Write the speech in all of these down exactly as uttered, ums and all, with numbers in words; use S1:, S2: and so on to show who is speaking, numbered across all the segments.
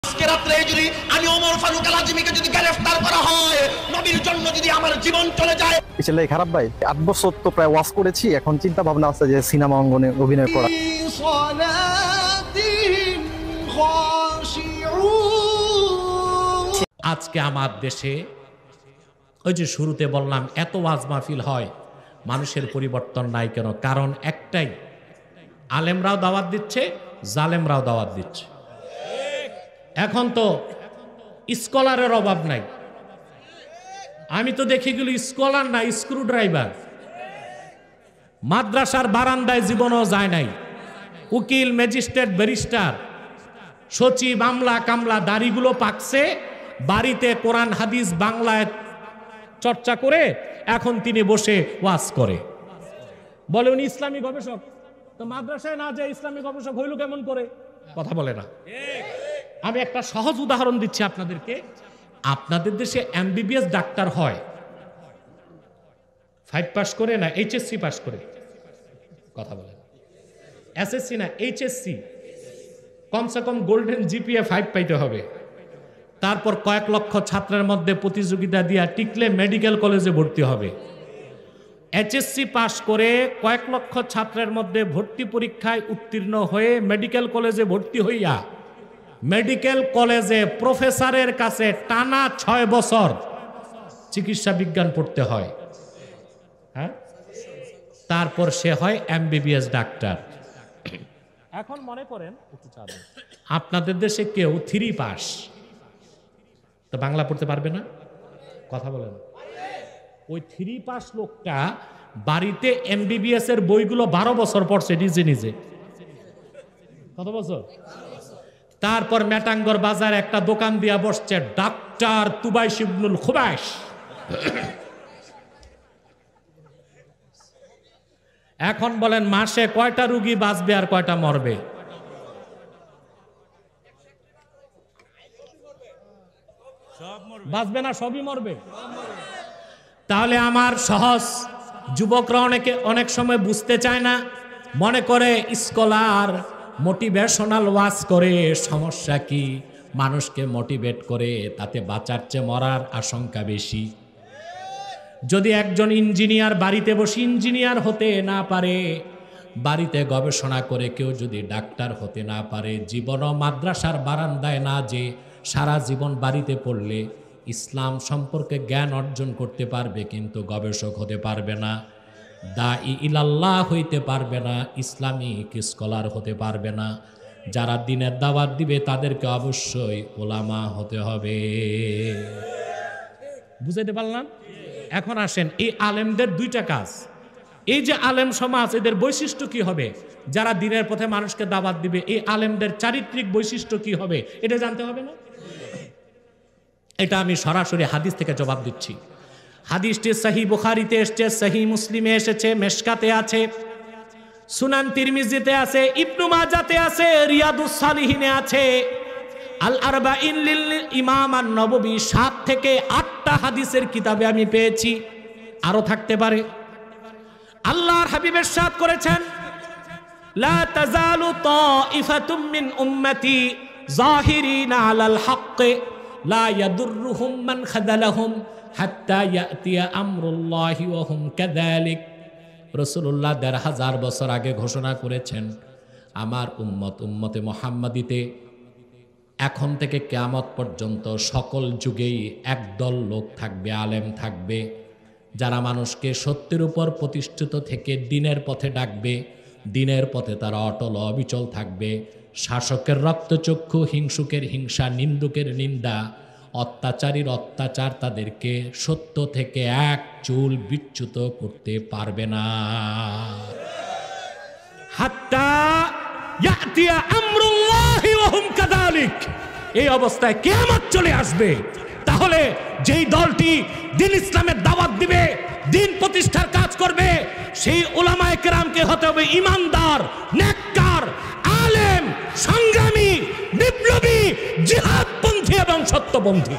S1: আজকে রাতে যদি আমি ওমর ফারুক আল আজমিকে যদি গ্রেফতার করা হয়, নবীর জন্য যদি আমার জীবন চলে যায়।
S2: ছেলে খারাপ ভাই, আট বছর তো প্রায় ওয়াজ করেছি, এখন চিন্তা ভাবনা আছে যে সিনেমা অঙ্গনে অভিনয় করা।
S3: আজকে আমার দেশে ওই যে শুরুতে বললাম এত ওয়াজ মাহফিল হয়, মানুষের পরিবর্তন নাই কেন? কারণ একটাই, আলেমরাও দাওয়াত দিচ্ছে, জালেমরাও দাওয়াত দিচ্ছে। এখন তো স্কলারের অভাব নাই। আমি তো দেখি গেল স্কলার না, স্ক্রু ড্রাইভার। মাদ্রাসার বারান্দায় জীবনও যায় নাই। উকিল, ম্যাজিস্ট্রেট, ব্যারিস্টার, সচিব, আমলা কামলা দাড়িগুলো পাকছে, বাড়িতে কোরআন হাদিস বাংলায় চর্চা করে এখন তিনি বসে ওয়াজ করে। বলে উনি ইসলামী গবেষক। তো মাদ্রাসায় না যায় ইসলামী গবেষক হইল কেমন করে? কথা বলে না। আমি একটা সহজ উদাহরণ দিচ্ছি আপনাদেরকে। আপনাদের দেশে এমবিবিএস ডাক্তার হয় ফাইভ পাস করে না এইচএসসি পাস করে? কথা বলে না। এসএসসি না এইচএসসি, কমসে কম গোল্ডেন জিপিএ ফাইভ পাইতে হবে। তারপর কয়েক লক্ষ ছাত্রের মধ্যে প্রতিযোগিতা দিয়া টিকলে মেডিকেল কলেজে ভর্তি হবে। এইচএসসি পাস করে কয়েক লক্ষ ছাত্রের মধ্যে ভর্তি পরীক্ষায় উত্তীর্ণ হয়ে মেডিকেল কলেজে ভর্তি হইয়া মেডিকেল কলেজে প্রফেসরের কাছে টানা ছয় বছর চিকিৎসা বিজ্ঞান পড়তে হয়। হ্যাঁ, তারপর সে হয় এমবিবিএস ডাক্তার। এখন মনে করেন আপনাদের দেশে কেউ থ্রি পাস, তো বাংলা পড়তে পারবে না? কথা বলেন। ওই থ্রি পাস লোকটা বাড়িতে এমবিবিএস এর বইগুলো বারো বছর পড়ছে নিজে নিজে। কত বছর? তারপর মেটাঙ্গর বাজারে একটা দোকান দিয়া বসছে, ডাক্তার তুবাইশ ইবনুল খুবাইশ। এখন বলেন মাসে কয়টা রুগী বাঁচবে আর কয়টা মরবে? বাঁচবে না, সবই মরবে। তাহলে আমার সহজ যুবকরা অনেকে অনেক সময় বুঝতে চায় না, মনে করে স্কলার মোটিভেশনাল ওয়াজ করে, সমস্যা কি? মানুষকে মোটিভেট করে, তাতে বাঁচার চেয়ে মরার আশঙ্কা বেশি। যদি একজন ইঞ্জিনিয়ার বাড়িতে বসে ইঞ্জিনিয়ার হতে না পারে, বাড়িতে গবেষণা করে কেউ যদি ডাক্তার হতে না পারে, জীবনও মাদ্রাসার বারান্দায় না যে সারা জীবন বাড়িতে পড়লে ইসলাম সম্পর্কে জ্ঞান অর্জন করতে পারবে, কিন্তু গবেষক হতে পারবে না, দাঈ ইলাল্লাহ হইতে পারবে না, ইসলামিক স্কলার হতে পারবে না। যারা দ্বীনের দাওয়াত দিবে তাদেরকে অবশ্যই ওলামা হতে হবে। বুঝাইতে পারলাম? এখন আসেন, এই আলেমদের দুইটা কাজ। এই যে আলেম সমাজ, এদের বৈশিষ্ট্য কি হবে? যারা দ্বীনের পথে মানুষকে দাওয়াত দিবে, এই আলেমদের চারিত্রিক বৈশিষ্ট্য কি হবে এটা জানতে হবে না? এটা আমি সরাসরি হাদিস থেকে জবাব দিচ্ছি। হাদিসটি সহিহ বুখারীতে এসেছে, সহিহ মুসলিমে এসেছে, মেশকাতে আছে, সুনান তিরমিজিতে আছে, ইবনু মাজাতে আছে, রিয়াদুস সালিহিনে আছে, আল আরবাইন লিল ইমাম আন-নববী, সাত থেকে আটটা হাদিসের কিতাবে আমি পেয়েছি, আরো থাকতে পারে। আল্লাহর হাবিব ইরশাদ করেছেন, লা তাজালু তাইফাতুম মিন উম্মতি যাহিরিনা আলাল হক লা ইয়াদুররুহুম মান খাযালাহুম হাত্তা ইয়াতিয়া আমরুল্লাহি ওয়া হুম কাযালিক। রাসূলুল্লাহ দেড় হাজার বছর আগে ঘোষণা করেছেন, আমার উম্মত উম্মতে মুহাম্মাদিতে এখন থেকে কিয়ামত পর্যন্ত সকল যুগেই একদল লোক থাকবে, আলেম থাকবে, যারা মানুষকে সত্যের উপর প্রতিষ্ঠিত থেকে দ্বীনের পথে ডাকবে, দ্বীনের পথে তারা অটল অবিচল থাকবে। শাসকের রক্তচক্ষু, হিংসুকের হিংসা, নিন্দুকের নিন্দা, অত্যাচারীর অত্যাচার তাদেরকে সত্য থেকে এক চুল বিচ্যুত করতে পারবে না। হাত্তা ইয়াতিয়া আমরুল্লাহি ওয়া হুম কাযালিক। এই অবস্থায় কিয়ামত চলে আসবে। তাহলে যেই দলটি দ্বীন ইসলামের দাওয়াত দিবে, দ্বীন প্রতিষ্ঠার কাজ করবে, সেই উলামায়ে কেরামকে হতে হবে ইমানদার, নেককার, আলেম, সংগ্রামী, বিপ্লবী, জিহাদপন্থী এবং সত্যপন্থী।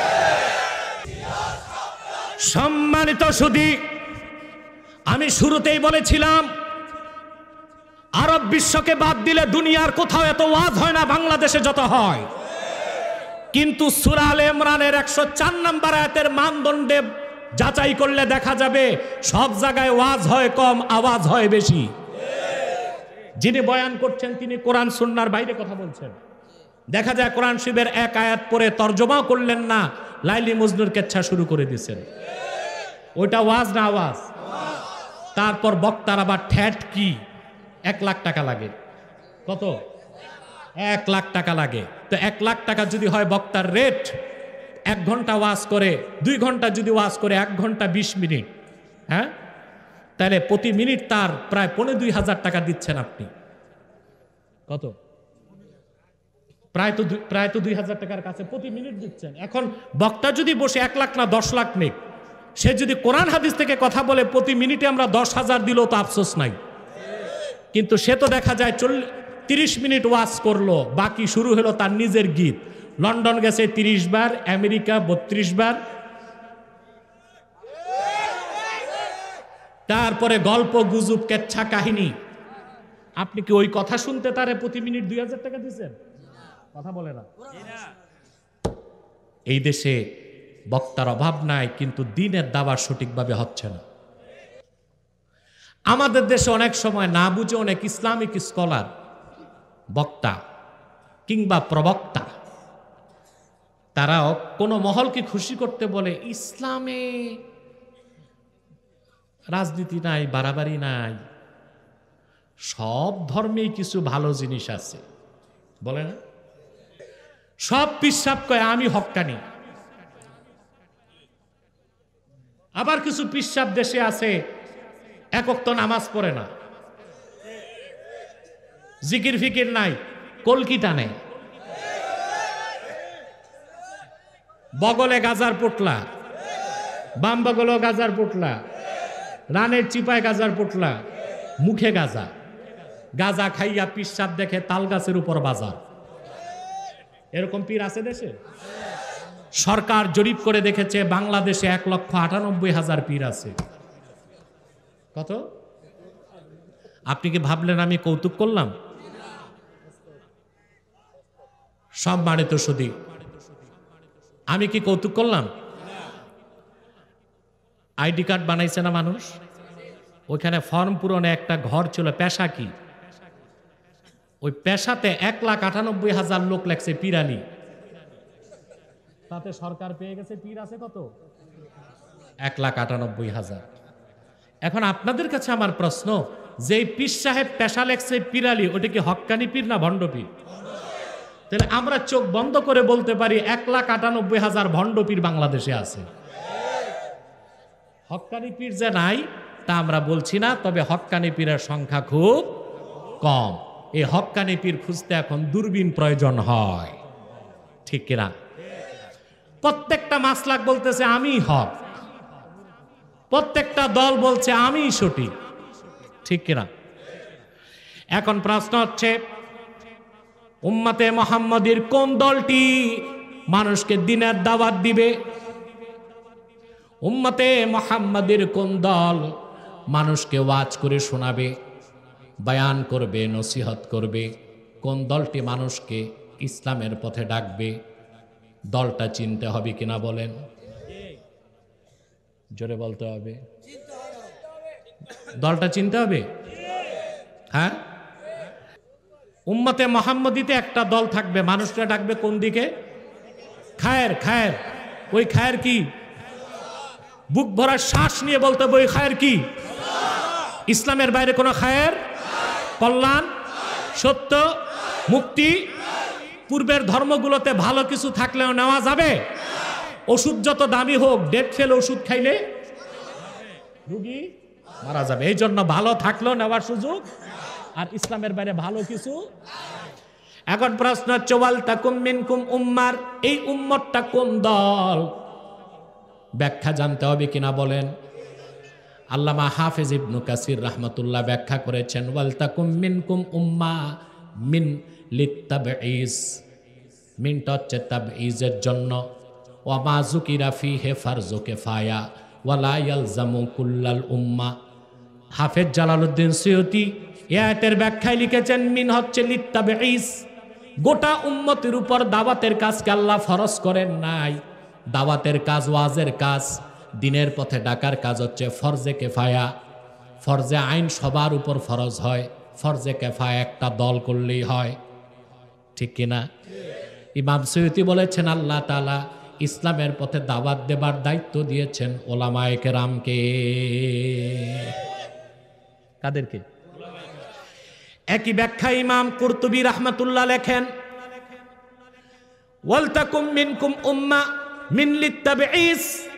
S3: সম্মানিত সুধী, আমি শুরুতেই বলেছিলাম আরব বিশ্বকে বাদ দিলে দুনিয়ার কোথাও এত ওয়াজ হয় না বাংলাদেশে যত হয়। কিন্তু সূরা আলে ইমরানের একশো চার নম্বর আয়াতের মানদণ্ডে যাচাই করলে দেখা যাবে সব জায়গায় ওয়াজ হয় কম, আওয়াজ হয় বেশি। যিনি বয়ান করছেন তিনি কোরআন সুন্নাহর বাইরে কথা বলছেন। দেখা যায় কোরআন শরীফের এক আয়াত পরে তর্জমাও করলেন না, লাইলি মজনুর কেচ্ছা শুরু করে দিয়েছেন। ওইটা ওয়াজ না আওয়াজ? তারপর বক্তার আবার ঠ্যাট কি এক লাখ টাকা লাগে। কত? এক লাখ টাকা লাগে। তো এক লাখ টাকা যদি হয় বক্তার রেট, এক ঘন্টা ওয়াজ করে, দুই ঘন্টা যদি ওয়াজ করে, এক ঘন্টা বিশ মিনিট, হ্যাঁ, তাহলে প্রতি মিনিট তার প্রায় পনেরো দুই হাজার টাকা দিচ্ছেন আপনি। কত? প্রায় তো প্রায় তো দুই হাজার টাকার কাছে প্রতি মিনিট দিচ্ছেন। এখন বক্তা যদি বসে এক লাখ না দশ লাখ নেই, সে যদি কোরআন হাদিস থেকে কথা বলে প্রতি মিনিটে আমরা দশ হাজার দিলেও তো আফসোস নাই। কিন্তু সে তো দেখা যায় চল্লিশ তিরিশ মিনিট ওয়াজ করলো, বাকি শুরু হলো তার নিজের গীত। লন্ডন গেছে তিরিশ বার, আমেরিকা বত্রিশ বার, তারপরে গল্প গুজব কেচ্ছা কাহিনী। আপনি কি ওই কথা শুনতে তারে প্রতি মিনিট দুই হাজার টাকা দিচ্ছেন? কথা বলে না। এই দেশে বক্তার অভাব নাই, কিন্তু দিনের দাওয়া সঠিকভাবে হচ্ছে না। আমাদের দেশে অনেক সময় না বুঝে অনেক ইসলামিক স্কলার, বক্তা কিংবা প্রবক্তা, তারাও কোনো মহলকে খুশি করতে বলে ইসলামে রাজনীতি নাই, বাড়াবাড়ি নাই, সব ধর্মেই কিছু ভালো জিনিস আছে, বলে না? সব পিসাব কয় আমি হক্কানি। আবার কিছু পিসাব দেশে আছে এক ওয়াক্ত নামাজ পড়ে না, জিকির ফিকির নাই, কলকি টানে, বগলে গাজার পোটলা, বাম বগলেও গাজার পোটলা, রানের চিপায় গাজার পোটলা, মুখে গাজা, গাজা খাইয়া পিসাব দেখে তাল গাছের উপর বাজার। এরকম পীর আছে দেশে? সরকার জরিপ করে দেখেছে বাংলাদেশে এক লক্ষ আটানব্বই হাজার পীর আছে। কত? আপনি কি ভাবলেন আমি কৌতুক করলাম? সব মানে তো শুধু আমি কি কৌতুক করলাম? আইডি কার্ড বানাইছে না মানুষ, ওইখানে ফর্ম পূরণে একটা ঘর ছিল, পেশা কি, ওই পেশাতে এক লাখ আটানব্বই হাজার লোক লেখছে পীরানি, তাতে সরকার পেয়ে গেছে পীর আছে কত? এক লাখ আটানব্বই হাজার। এখন আপনাদের কাছে আমার প্রশ্ন, যে পীর সাহেব পেশা লেখছে পীরালি, ওটা কি হক্কানি পীর না ভণ্ড পীর? তাহলে আমরা চোখ বন্ধ করে বলতে পারি এক লাখ আটানব্বই হাজার ভণ্ড পীর বাংলাদেশে আছে। হক্কানি পীর যে নাই তা আমরা বলছি না, তবে হক্কানি পীরের সংখ্যা খুব কম। এই হক্কানি পীর খুঁজতে এখন দূরবীন প্রয়োজন হয়, ঠিক কিনা? প্রত্যেকটা মাসলাক বলতেছে আমি হক, প্রত্যেকটা দল বলছে আমি সঠিক, ঠিক কিনা? এখন প্রশ্ন হচ্ছে উম্মতে মুহাম্মাদীর কোন দলটি মানুষকে দ্বীনের দাওয়াত দিবে? উম্মতে মুহাম্মাদীর কোন দল মানুষকে ওয়াজ করে শোনাবে, বয়ান করবে, নসিহত করবে? কোন দলটি মানুষকে ইসলামের পথে ডাকবে? দলটা চিনতে হবে কিনা বলেন? জোরে বলতে হবে, দলটা চিনতে হবে। হ্যাঁ, উম্মতে মুহাম্মাদীতে একটা দল থাকবে, মানুষরা ডাকবে কোন দিকে? খায়ের। খায়ের, ওই খায়ের কি? বুক ভরা শ্বাস নিয়ে বলতে হবে ওই খায়ের কি? ইসলামের বাইরে কোনো খায়ের, কল্যাণ, সত্য, মুক্তি? পূর্বের ধর্মগুলোতে ভালো কিছু থাকলেও নেওয়া যাবে? ওষুধ যত দামি হোক, ডেট ফেল ওষুধ খাইলে রোগী মারা যাবে। এই জন্য ভালো থাকলেও নেওয়ার সুযোগ, আর ইসলামের বাইরে ভালো কিছু। এখন প্রশ্ন হচ্ছে ওয়াল তাকুম মিনকুম উম্মার, এই উম্মতটা কোন দল? ব্যাখ্যা জানতে হবে কিনা বলেন? আল্লামা হাফেজ ইবনু কাসির রাহমাতুল্লাহ ব্যাখ্যা করেছেন ওয়াল তাকুম মিনকুম উম্মা, মিন লিত্তাবঈজ, মিনটা হচ্ছে তাবঈজের জন্য, ওয়া মা যুকিরা ফিহি ফারযু কিফায়া ওয়ালা ইয়ালজামু কুল্লাল উম্মা। হাফেজ জালালউদ্দিন সুয়ুতী এই আয়াতের ব্যাখ্যায় লিখেছেন মিন হচ্ছে লিত্তাবঈজ, গোটা উম্মতের উপর দাওয়াতের কাজকে আল্লাহ ফরজ করেন নাই। দাওয়াতের কাজ, ওয়াজের কাজ, দিনের পথে ডাকার কাজ হচ্ছে ফরজে কেফায়া। ফরজে আইন সবার উপর ফরজ হয়, ফরজে কেফায়া একটা দল করলেই হয়, ঠিক কিনা? ইমাম সৈয়দি বলেছেন আল্লাহ তাআলা ইসলামের পথে দাওয়াত দেবার দায়িত্ব দিয়েছেন ওলামায়ে কেরামকে। কাদেরকে? একই ব্যাখ্যা ইমাম কুরতুবী রাহমাতুল্লাহ লেখেন, ওয়ালতাকুম মিনকুম উম্মা মিন লিত্তাবঈস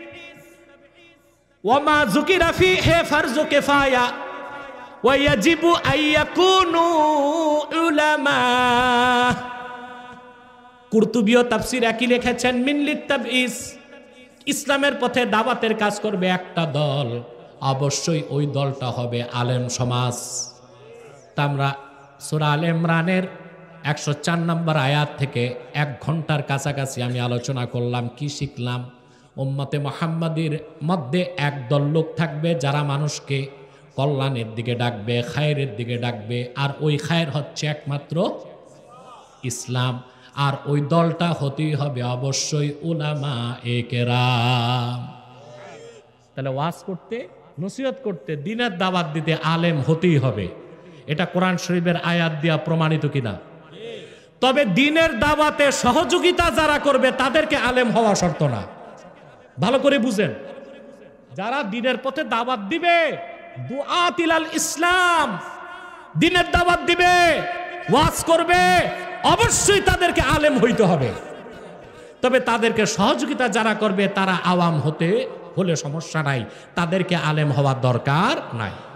S3: ওয়া মা যুকিরা ফীহি ফারযু কিফায়া ওয়া ইয়াজিবু আইয়াকুনু উলামা। কুরতুবীও তাফসীর একই লিখেছেন, মিন লিত্তাবঈস, ইসলামের পথে দাওয়াতের কাজ করবে একটা দল, অবশ্যই ওই দলটা হবে আলেম সমাজ। তা আমরা সূরা আলে ইমরানের একশো চার নম্বর আয়াত থেকে এক ঘন্টার কাছাকাছি আমি আলোচনা করলাম। কি শিখলাম? উম্মতে মুহাম্মাদির মধ্যে একদল লোক থাকবে যারা মানুষকে কল্যাণের দিকে ডাকবে, খায়েরের দিকে ডাকবে, আর ওই খায়ের হচ্ছে একমাত্র ইসলাম। আর ওই দলটা হতেই হবে অবশ্যই উলামা এ কেরাম। তাহলে ওয়াজ করতে, নসিহত করতে, দ্বীনের দাওয়াত দিতে আলেম হতেই হবে। এটা কোরআন শরীফের আয়াত দিয়া প্রমাণিত কিনা? তবে দ্বীনের দাওয়াতে সহযোগিতা যারা করবে তাদেরকে আলেম হওয়া শর্ত না। ভালো করে বুঝেন, যারা দ্বীনের পথে দাওয়াত দিবে, দুআত ইলাল ইসলাম, দ্বীনের দাওয়াত দিবে, ওয়াজ করবে, অবশ্যই তাদেরকে আলেম হইতে হবে। তবে তাদেরকে সহযোগিতা যারা করবে তারা আওয়াম হতে হলে সমস্যা নাই, তাদেরকে আলেম হওয়ার দরকার নাই।